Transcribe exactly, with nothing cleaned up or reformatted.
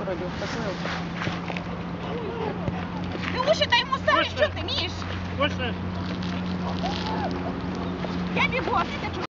робив, посмив. Ти лучше дай йому ставиш, що ти, Міш? Точно? Я бігу, а ти